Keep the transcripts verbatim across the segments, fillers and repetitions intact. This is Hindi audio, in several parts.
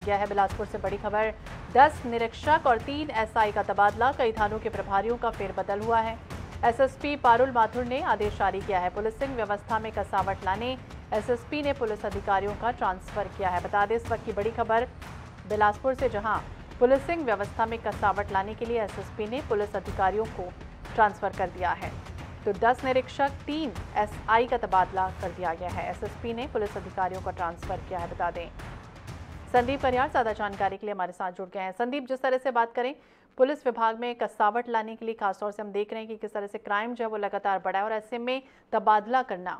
गया है। बिलासपुर से बड़ी खबर, दस निरीक्षक और तीन एसआई का तबादला, कई थानों के प्रभारियों का फेरबदल हुआ है। एसएसपी पारुल माथुर ने आदेश जारी किया है। पुलिसिंग व्यवस्था में कसावट लाने एसएसपी ने पुलिस अधिकारियों का ट्रांसफर किया है। बता दें इस वक्त की बड़ी खबर बिलासपुर से, जहां पुलिसिंग व्यवस्था में कसावट लाने के लिए एसएसपी ने पुलिस अधिकारियों को ट्रांसफर कर दिया है। तो दस निरीक्षक, तीन एसआई का तबादला कर दिया गया है। एसएसपी ने पुलिस अधिकारियों का ट्रांसफर किया है। बता दें संदीप परियार ज्यादा जानकारी के लिए हमारे साथ जुड़ गए हैं। संदीप, जिस तरह से बात करें पुलिस विभाग में कसावट लाने के लिए, खासतौर से हम देख रहे हैं कि किस तरह से क्राइम जो है वो लगातार बढ़ा है और ऐसे में तबादला करना।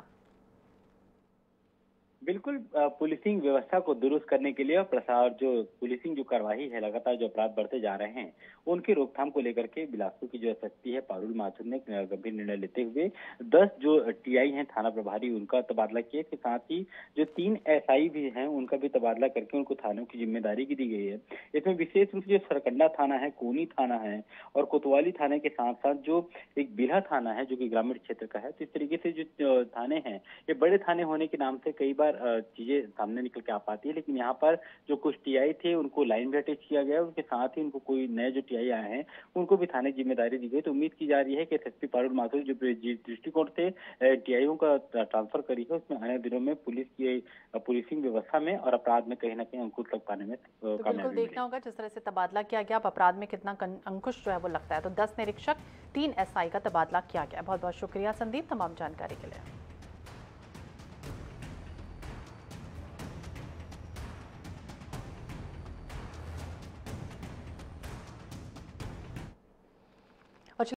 बिल्कुल, पुलिसिंग व्यवस्था को दुरुस्त करने के लिए और प्रसार जो पुलिसिंग जो कार्रवाई है, लगातार जो अपराध बढ़ते जा रहे हैं उनकी रोकथाम को लेकर के बिलासपुर की जो एसएसपी है पारुल माथुर ने गंभीर निर्णय लेते हुए दस जो टीआई हैं थाना प्रभारी उनका तबादला किया। इसके साथ ही जो तीन एसआई भी हैं उनका भी तबादला करके उनको थानों की जिम्मेदारी की दी गई है। इसमें विशेष रूप से जो सरकंडा थाना है, कोनी थाना है और कोतवाली थाने के साथ साथ जो एक बिल्हा थाना है जो कि ग्रामीण क्षेत्र का है, तो इस तरीके से जो थाने हैं ये बड़े थाने होने के नाम से कई बार चीजें सामने निकल के आ पाती है। लेकिन यहाँ पर जो कुछ टीआई थे उनको लाइन भी अटैच किया गया, उसके साथ ही उनको कोई नए जो टीआई आए हैं उनको भी थाने की जिम्मेदारी दी गई। तो उम्मीद की जा रही है कि एसएसपी पारुल माथुर जो दृष्टिकोण से टीआईओ का ट्रांसफर करी है उसमें आने दिनों में पुलिस की पुलिसिंग व्यवस्था में और अपराध में कहीं ना कहीं अंकुश लग पाने में तो बिल्कुल देखना होगा जिस तरह से तबादला किया गया, अब अपराध में कितना अंकुश जो है वो लगता है। तो दस निरीक्षक, तीन एसआई का तबादला किया गया। बहुत बहुत शुक्रिया संदीप तमाम जानकारी के लिए।